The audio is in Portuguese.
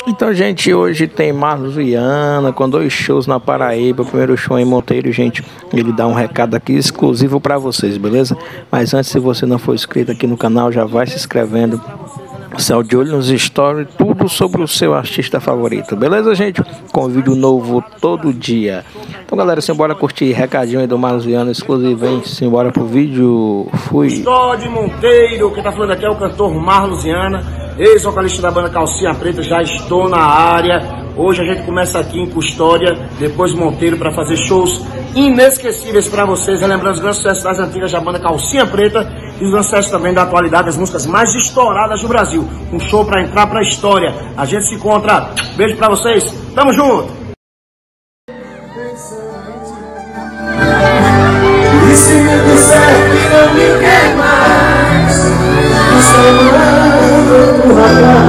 Então, gente, hoje tem Marlos Viana com 2 shows na Paraíba. O primeiro show em Monteiro, gente, ele dá um recado aqui exclusivo para vocês, beleza? Mas antes, se você não for inscrito aqui no canal, já vai se inscrevendo. Céu de olho nos stories, tudo sobre o seu artista favorito, beleza, gente? Com vídeo novo todo dia. Então, galera, simbora curtir recadinho aí do Marlos Viana exclusivo, hein? Simbora pro vídeo. Fui. Estou de Monteiro, quem tá falando aqui é o cantor Marlos Viana, ex-vocalista da banda Calcinha Preta. Já estou na área. Hoje a gente começa aqui em Custódia, depois Monteiro, para fazer shows inesquecíveis para vocês, lembrando os grandes sucessos das antigas da banda Calcinha Preta e os grandes sucessos também da atualidade, das músicas mais estouradas do Brasil. Um show para entrar para a história. A gente se encontra. Beijo para vocês. Tamo junto. E se me disser que não me quer mais, estou morando no rapaz.